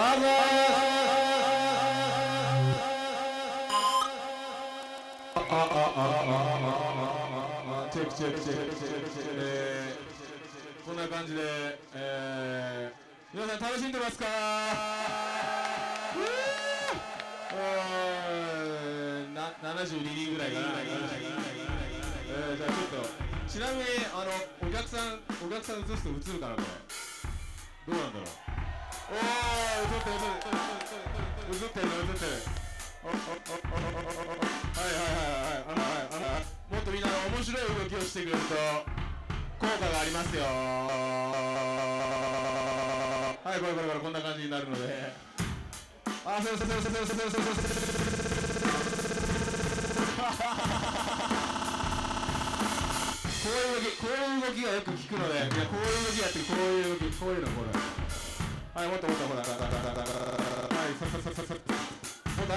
チェックチェックチェックチェックチェック、こんな感じで、皆さん楽しんでますか？72人ぐらいかな。じゃあちょっと、ちなみにお客さん映すと映るかなこれ。どうなんだろう。おー、映ってる。もっとみんな面白い動きをしてくれると効果がありますよ。はい、これこんな感じになるので。こういう動きがよく効くので、こういう動きやってる、こういうのほら。はい、もっとほら。はい、もっと狙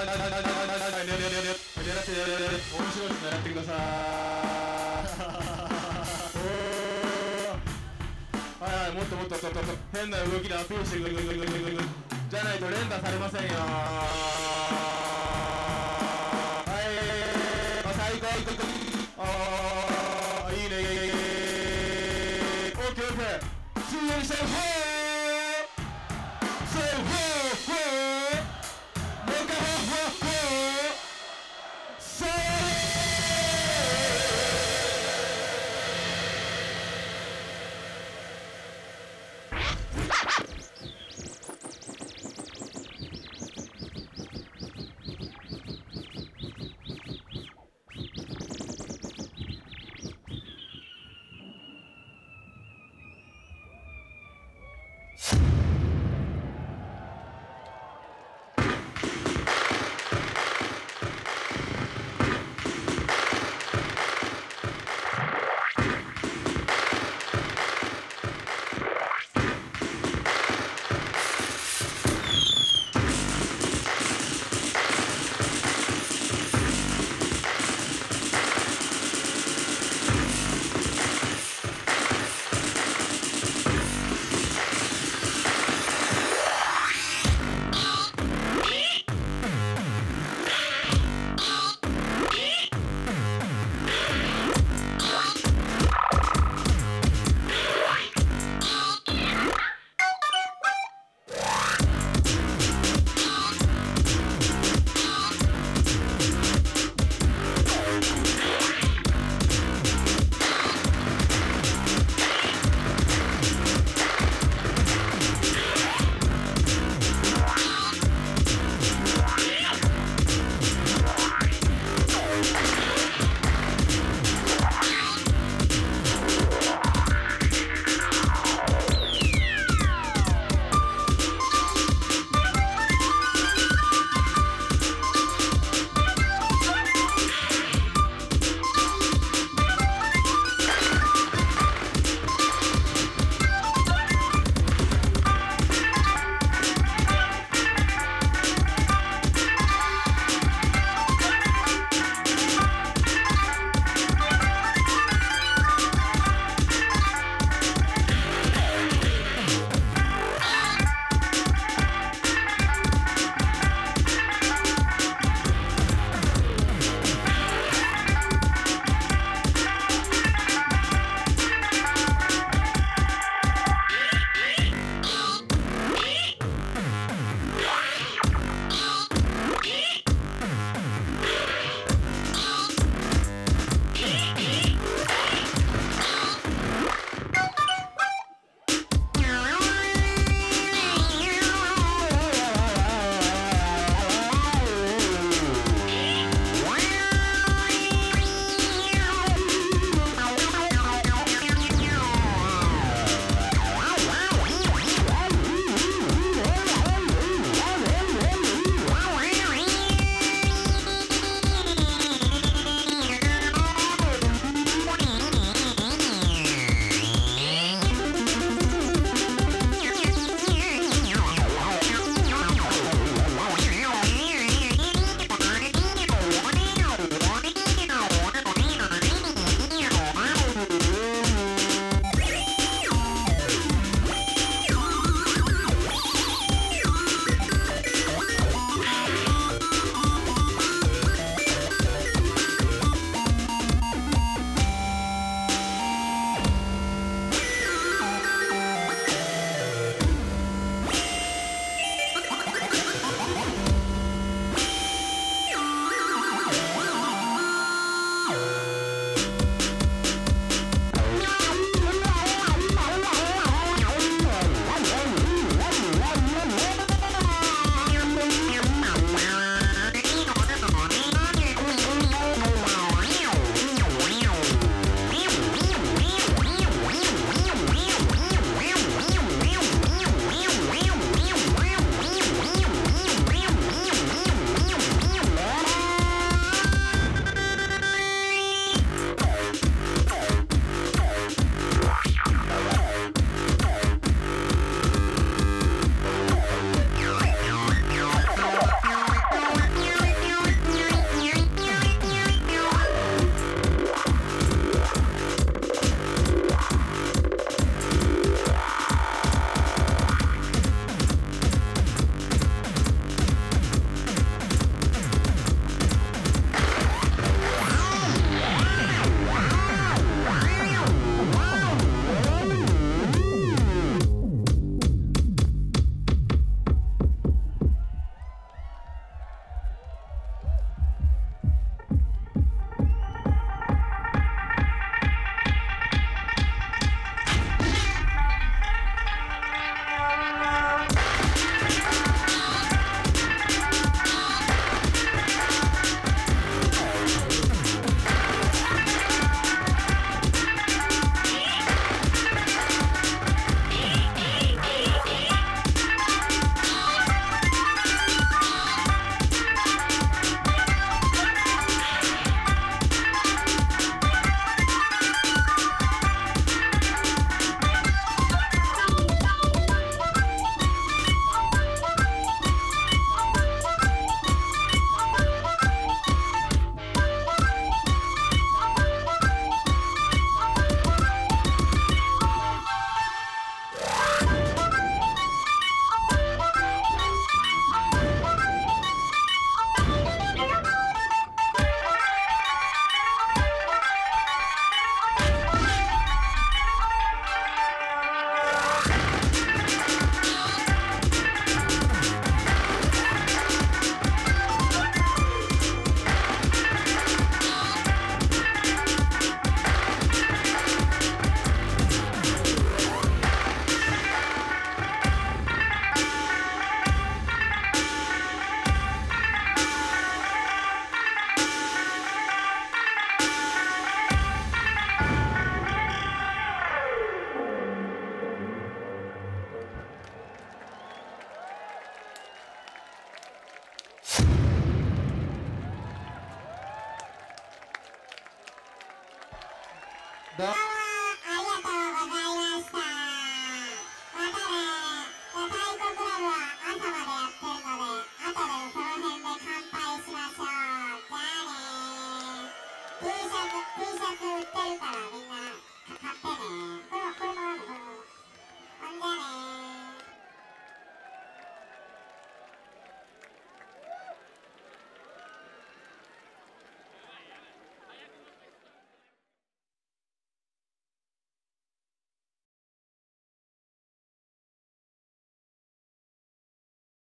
ってください。はい、もっと変な動きでアピールしてくる。じゃないと連打されませんよ。はい、最高。いいね。オッケー。強いにしてる。